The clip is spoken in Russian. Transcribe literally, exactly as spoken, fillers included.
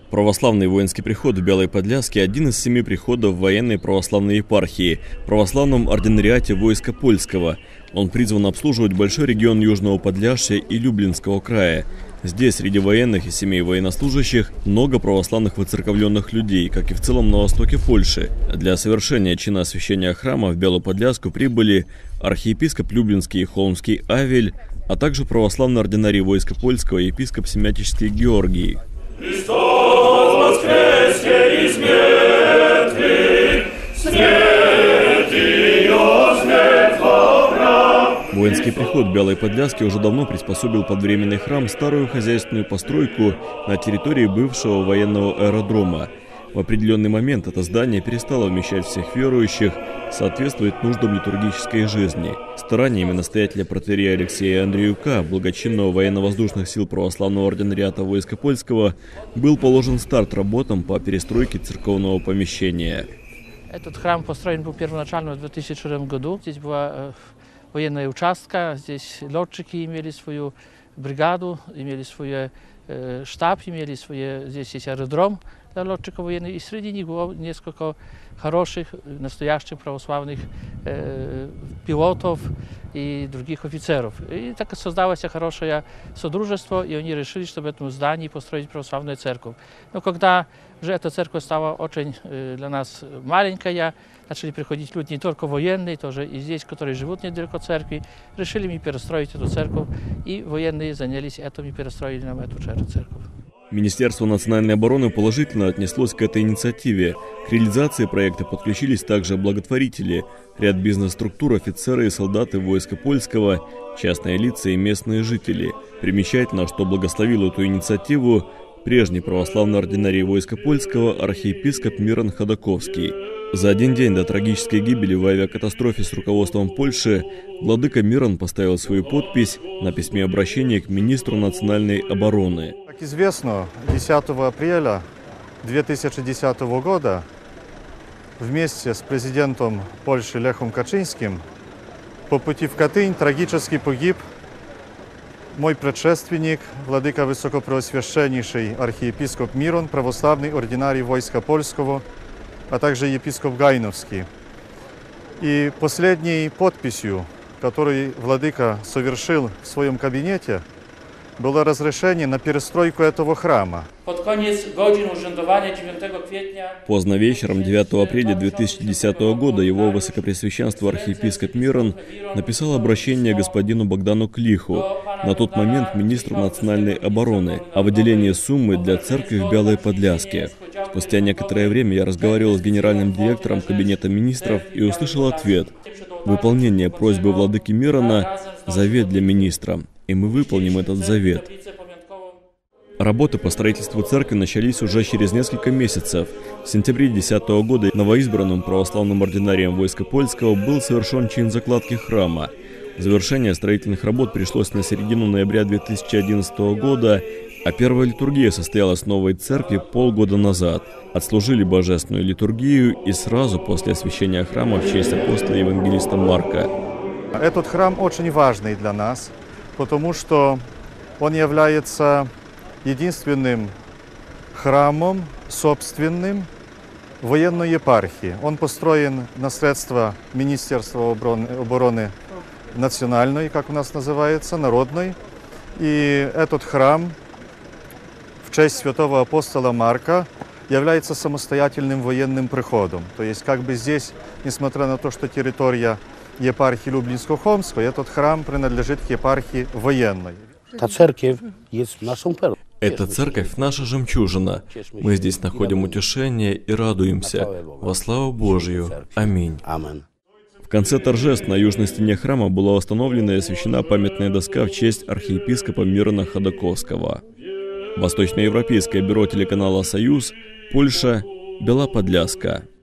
Православный воинский приход в Белой Подляске – один из семи приходов военной православной епархии, православном ординариате войска польского. Он призван обслуживать большой регион Южного Подляшья и Люблинского края. Здесь среди военных и семей военнослужащих много православных выцерковленных людей, как и в целом на востоке Польши. Для совершения чина освящения храма в Белую Подляску прибыли архиепископ Люблинский и Холмский Авель, а также православный ординарий войска польского епископ Семятический Георгий. Христос воскресе из мертвых, святый Иосиф Авраам. Воинский приход в Белой Подляске уже давно приспособил под временный храм старую хозяйственную постройку на территории бывшего военного аэродрома. В определенный момент это здание перестало вмещать всех верующих, соответствовать нуждам литургической жизни. Стараниями настоятеля протоиерея Алексея Андреюка, благочинного военно-воздушных сил православного ординариата войска польского, был положен старт работам по перестройке церковного помещения. Этот храм построен был первоначально в две тысячи втором году. Здесь была военная участка, здесь летчики имели свою бригаду, имели свой э, штаб, имели свой, здесь есть аэродром для летчиков военных. И среди них было несколько хороших, настоящих православных э, пилотов и других офицеров. И так создалось хорошее содружество, и они решили, что в этом здании построить православную церковь. Но когда уже эта церковь стала очень э, для нас маленькая, начали приходить люди не только военные, тоже и здесь, которые живут недалеко от церкви, решили мы перестроить эту церковь, и военные занялись этим и перестроили нам эту церковь. Министерство национальной обороны положительно отнеслось к этой инициативе. К реализации проекта подключились также благотворители, ряд бизнес-структур, офицеры и солдаты войска польского, частные лица и местные жители. Примечательно, что благословил эту инициативу прежний православный ординарий войска польского архиепископ Мирон Ходаковский. За один день до трагической гибели в авиакатастрофе с руководством Польши владыка Мирон поставил свою подпись на письме обращения к министру национальной обороны. Как известно, десятого апреля две тысячи десятого года вместе с президентом Польши Лехом Качинским по пути в Катынь трагически погиб мой предшественник, владыка высокопреосвященнейший архиепископ Мирон, православный ординарий войска польского, а также епископ Гайновский. И последней подписью, которую владыка совершил в своем кабинете, было разрешение на перестройку этого храма. Под конец годин ужендования девятого квитня... Поздно вечером девятого апреля две тысячи десятого года его высокопреосвященство архиепископ Мирон написал обращение господину Богдану Клиху, на тот момент министру национальной обороны, о выделении суммы для церкви в Белой Подляске. Спустя некоторое время я разговаривал с генеральным директором кабинета министров и услышал ответ: выполнение просьбы владыки Мирона – завет для министра, и мы выполним этот завет. Работы по строительству церкви начались уже через несколько месяцев. В сентябре две тысячи десятого года новоизбранным православным ординарием войска польского был совершен чин закладки храма. Завершение строительных работ пришлось на середину ноября две тысячи одиннадцатого года, а первая литургия состоялась в новой церкви полгода назад. Отслужили божественную литургию и сразу после освящения храма в честь апостола евангелиста Марка. Этот храм очень важный для нас, потому что он является единственным храмом собственным военной епархии. Он построен на средства Министерства обороны, обороны национальной, как у нас называется, народной. И этот храм в честь святого апостола Марка является самостоятельным военным приходом. То есть как бы здесь, несмотря на то, что территория епархии Люблинско-Холмской, этот храм принадлежит к епархии военной. Та церковь есть в нашем первом. Эта церковь – наша жемчужина. Мы здесь находим утешение и радуемся. Во славу Божию. Аминь. В конце торжеств на южной стене храма была установлена и освящена памятная доска в честь архиепископа Мирона Ходаковского. Восточноевропейское бюро телеканала «Союз», Польша, Бела Подляска.